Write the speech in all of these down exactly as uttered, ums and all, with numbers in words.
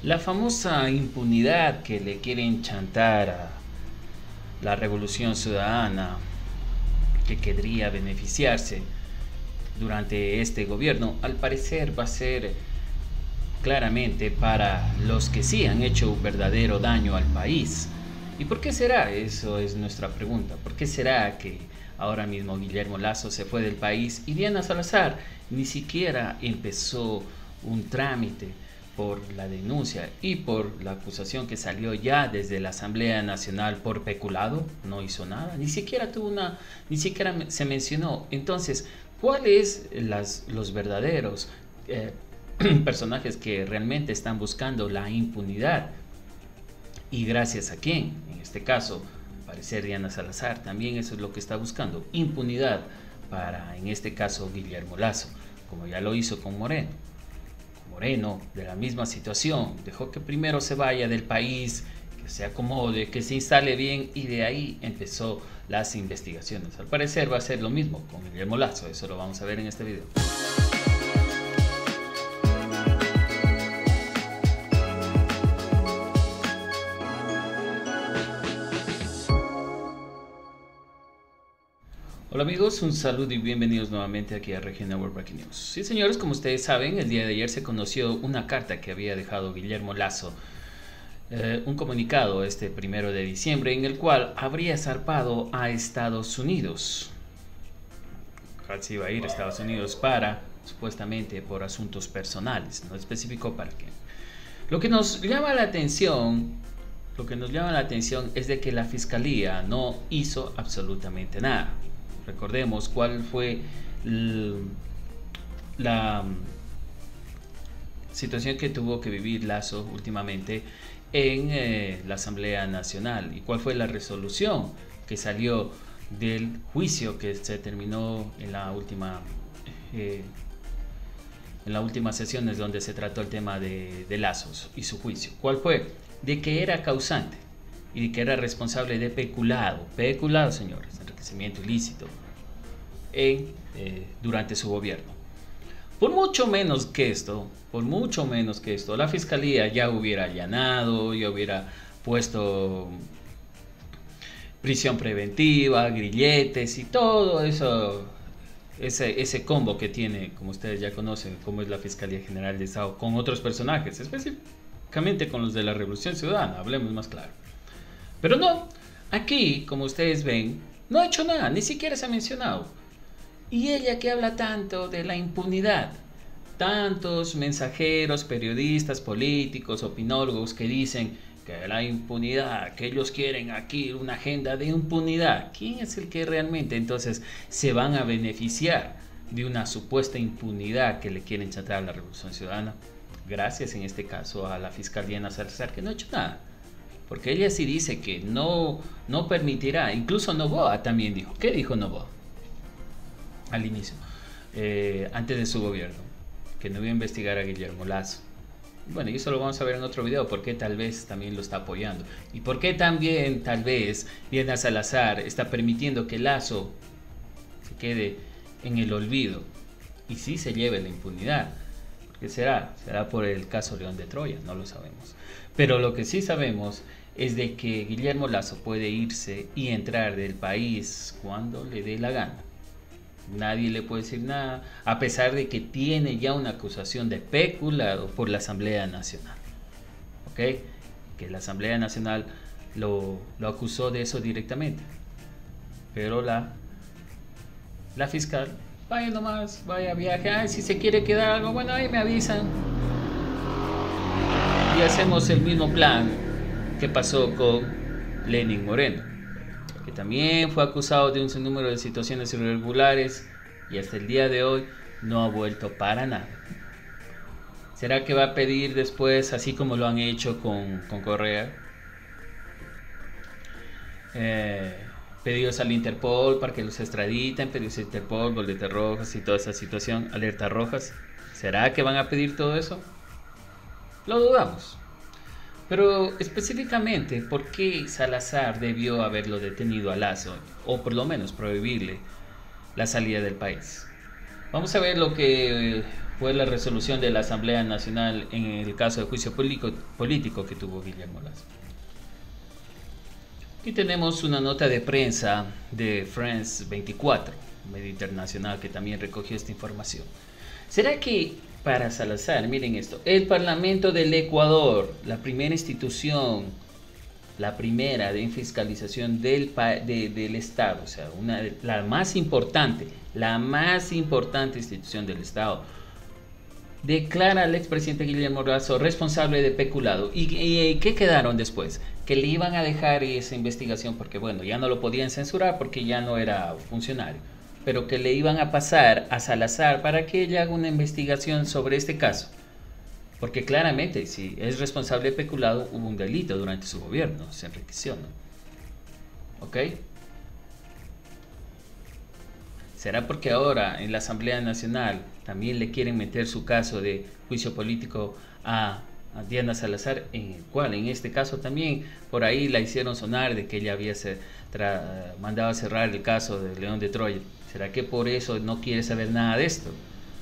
La famosa impunidad que le quieren chantar a la revolución ciudadana que querría beneficiarse durante este gobierno, al parecer va a ser claramente para los que sí han hecho un verdadero daño al país. ¿Y por qué será? Eso es nuestra pregunta. ¿Por qué será que ahora mismo Guillermo Lasso se fue del país y Diana Salazar ni siquiera empezó un trámite por la denuncia y por la acusación que salió ya desde la Asamblea Nacional por peculado? No hizo nada, ni siquiera tuvo una, ni siquiera se mencionó. Entonces, ¿cuáles las, los verdaderos eh, personajes que realmente están buscando la impunidad? ¿Y gracias a quién? En este caso, parecer Diana Salazar, también eso es lo que está buscando, impunidad para, en este caso, Guillermo Lasso, como ya lo hizo con Moreno. Moreno, de la misma situación, dejó que primero se vaya del país, que se acomode, que se instale bien, y de ahí empezó las investigaciones. Al parecer va a ser lo mismo con Guillermo Lasso, eso lo vamos a ver en este video. Hola amigos, un saludo y bienvenidos nuevamente aquí a Región Network Breaking News. Sí señores, como ustedes saben, el día de ayer se conoció una carta que había dejado Guillermo Lasso, eh, un comunicado este primero de diciembre en el cual habría zarpado a Estados Unidos. Se iba a ir a Estados Unidos para, supuestamente por asuntos personales, no especificó para qué. Lo que nos llama la atención, lo que nos llama la atención es de que la fiscalía no hizo absolutamente nada. Recordemos cuál fue la situación que tuvo que vivir Lasso últimamente en eh, la Asamblea Nacional y cuál fue la resolución que salió del juicio que se terminó en la última eh, en las últimas sesiones donde se trató el tema de, de Lasso y su juicio. ¿Cuál fue? De que era causante y que era responsable de peculado, peculado señores, enriquecimiento ilícito en, eh, durante su gobierno. Por mucho menos que esto, por mucho menos que esto, la fiscalía ya hubiera allanado, ya hubiera puesto prisión preventiva, grilletes y todo eso, ese, ese combo que tiene, como ustedes ya conocen, como es la Fiscalía General de Estado, con otros personajes, específicamente con los de la Revolución Ciudadana, hablemos más claro. Pero no, aquí, como ustedes ven, no ha hecho nada, ni siquiera se ha mencionado. Y ella que habla tanto de la impunidad, tantos mensajeros, periodistas, políticos, opinólogos que dicen que la impunidad, que ellos quieren aquí una agenda de impunidad. ¿Quién es el que realmente entonces se van a beneficiar de una supuesta impunidad que le quieren chantar a la Revolución Ciudadana? Gracias en este caso a la fiscal Diana Salazar, que no ha hecho nada. Porque ella sí dice que no, no permitirá, incluso Noboa también dijo. ¿Qué dijo Noboa? Al inicio, eh, antes de su gobierno, que no iba a investigar a Guillermo Lasso. Bueno, y eso lo vamos a ver en otro video, porque tal vez también lo está apoyando. Y por qué también, tal vez, Diana Salazar está permitiendo que Lasso se quede en el olvido y sí se lleve la impunidad. ¿Qué será? ¿Será por el caso León de Troya? No lo sabemos. Pero lo que sí sabemos es de que Guillermo Lasso puede irse y entrar del país cuando le dé la gana. Nadie le puede decir nada, a pesar de que tiene ya una acusación de peculado por la Asamblea Nacional. ¿Ok? Que la Asamblea Nacional lo, lo acusó de eso directamente. Pero la, la fiscal, vaya nomás, vaya viaje, ay, si se quiere quedar algo, bueno, ahí me avisan. Y hacemos el mismo plan que pasó con Lenín Moreno, que también fue acusado de un sinnúmero de situaciones irregulares y hasta el día de hoy no ha vuelto para nada. ¿Será que va a pedir después, así como lo han hecho con, con Correa, eh, pedidos al Interpol para que los extraditen, pedidos al Interpol, boletas rojas y toda esa situación, alertas rojas? ¿Será que van a pedir todo eso? Lo dudamos. Pero específicamente, ¿por qué Salazar debió haberlo detenido a Lasso? O por lo menos prohibirle la salida del país. Vamos a ver lo que fue la resolución de la Asamblea Nacional en el caso de juicio político, político que tuvo Guillermo Lazo. Aquí tenemos una nota de prensa de France veinticuatro, medio internacional, que también recogió esta información. ¿Será que para Salazar, miren esto, el Parlamento del Ecuador, la primera institución, la primera de fiscalización del, de, del Estado, o sea, una, la más importante, la más importante institución del Estado, declara al expresidente Guillermo Lazo responsable de peculado? ¿Y, y qué quedaron después? Que le iban a dejar esa investigación porque, bueno, ya no lo podían censurar porque ya no era funcionario, pero que le iban a pasar a Salazar para que ella haga una investigación sobre este caso. Porque claramente, si es responsable de peculado, hubo un delito durante su gobierno, se enriqueció, ¿no? ¿Ok? ¿Será porque ahora en la Asamblea Nacional también le quieren meter su caso de juicio político a, a Diana Salazar, en el cual en este caso también por ahí la hicieron sonar de que ella había se, tra, mandado a cerrar el caso de León de Troya? ¿Será que por eso no quiere saber nada de esto?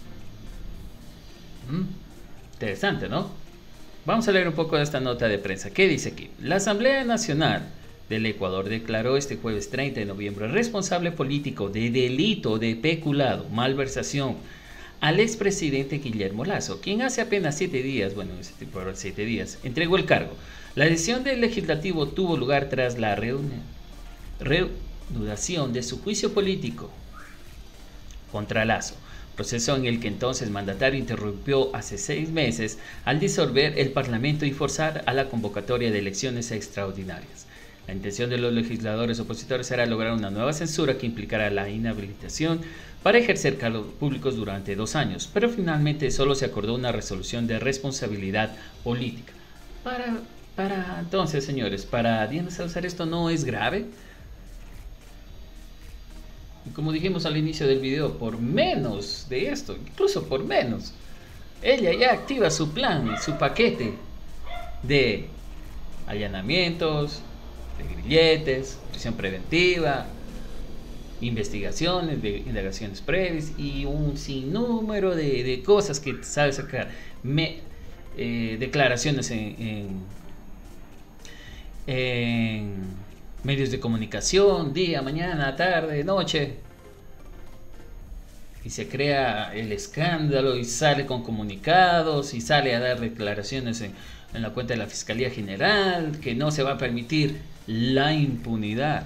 ¿Mm? Interesante, ¿no? Vamos a leer un poco de esta nota de prensa. ¿Qué dice aquí? La Asamblea Nacional del Ecuador declaró este jueves treinta de noviembre responsable político de delito de peculado, malversación, al expresidente Guillermo Lazo, quien hace apenas siete días, bueno, por siete días, entregó el cargo. La decisión del legislativo tuvo lugar tras la reanudación de su juicio político contra Lazo, proceso en el que entonces el mandatario interrumpió hace seis meses al disolver el Parlamento y forzar a la convocatoria de elecciones extraordinarias. La intención de los legisladores opositores era lograr una nueva censura que implicara la inhabilitación para ejercer cargos públicos durante dos años, pero finalmente solo se acordó una resolución de responsabilidad política. Para, para entonces, señores, para Diana Salazar esto no es grave. Y como dijimos al inicio del video, por menos de esto, incluso por menos, ella ya activa su plan, su paquete de allanamientos, de grilletes, prisión preventiva, investigaciones, de indagaciones previas y un sinnúmero de, de cosas que sabe sacar. Me, eh, declaraciones en, en, en medios de comunicación, día, mañana, tarde, noche. Y se crea el escándalo y sale con comunicados y sale a dar declaraciones en, en la cuenta de la Fiscalía General, que no se va a permitir la impunidad.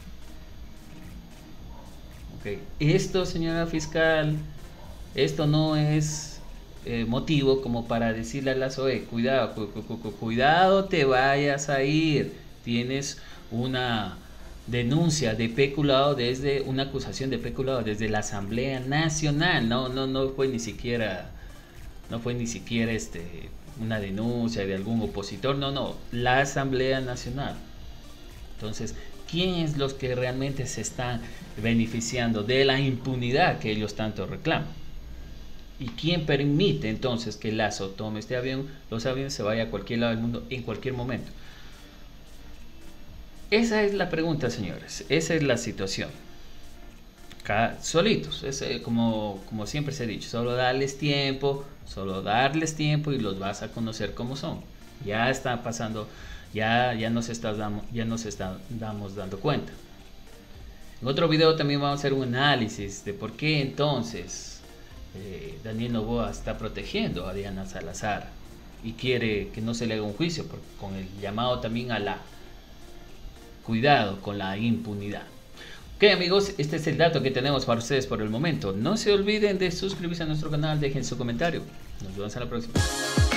Okay. Esto, señora fiscal, esto no es eh, motivo como para decirle a Lazo, eh, cuidado, cu cu cu cuidado, te vayas a ir. Tienes una denuncia de peculado desde una acusación de peculado desde la Asamblea Nacional. No, no, no fue ni siquiera, no fue ni siquiera este una denuncia de algún opositor. No, no, la Asamblea Nacional. Entonces, ¿quién es los que realmente se están beneficiando de la impunidad que ellos tanto reclaman? ¿Y quién permite entonces que Lazo tome este avión, los aviones, se vaya a cualquier lado del mundo en cualquier momento? Esa es la pregunta, señores. Esa es la situación. Acá, solitos, es, como, como siempre se ha dicho, solo darles tiempo, solo darles tiempo y los vas a conocer como son. Ya está pasando. Ya, ya, nos está, ya nos estamos dando cuenta. En otro video también vamos a hacer un análisis de por qué entonces eh, Daniel Noboa está protegiendo a Diana Salazar y quiere que no se le haga un juicio, por, con el llamado también a la cuidado con la impunidad. Ok, amigos, este es el dato que tenemos para ustedes por el momento. No se olviden de suscribirse a nuestro canal, dejen su comentario. Nos vemos en la próxima.